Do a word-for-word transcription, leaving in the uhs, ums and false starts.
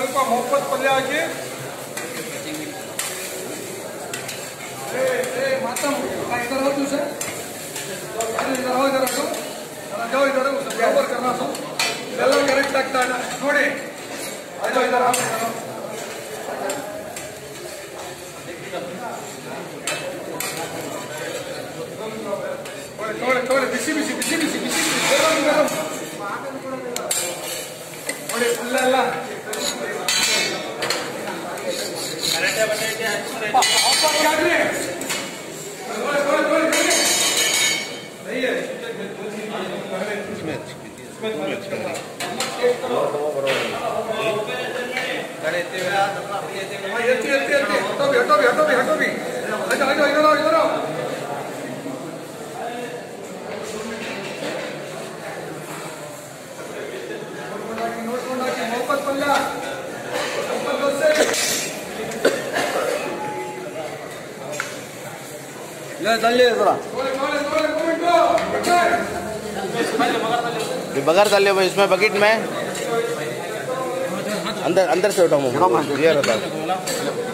ಸ್ವಲ್ಪ ಮೊಹಬ್ಬತ್ ಪಲ್ಯ ಹಾಕಿ. ಮಾತಾ इधर आओ तुझे इधर आओ इधर आओ जाओ इधर बराबर करना सो ಇದೆಲ್ಲ ಕರೆಕ್ಟ್ ಆಗ್ತಾ ಇದೆ ನೋಡಿ. ಆಯ್ತು ಇದರ ತೋಳೆ ತೋಳೆ ಬಿಸಿ ಬಿಸಿ ಬಿಸಿ ಬಿಸಿ ಬಿಸಿ ಗರಂ ಗರಂ ನೋಡಿ ಫುಲ್ ಎಲ್ಲ ಕರೆಕ್ಟ್ ಬಟ್ಟೆ ಅಪ್ಪ ಯಾಕ್ರಿ ತೋಳೆ ತೋಳೆ ತೋಳೆ नहीं है इसमें इसमें गड़े एत्ते वेला हां एत्ते एत्ते एत्ते हटो भी हटो भी हटो भी हटो भी आजा आजा इधर आओ इधर आओ नोट नोट की मोहब्बत पल्ला ऊपर दो से ले चलिए थोड़ा थोड़े थोड़े थोड़े कमेंट दो बगर डाल लियो भाई इसमें बकेट में अंदर अंदर से उठाओ क्लियर होता है।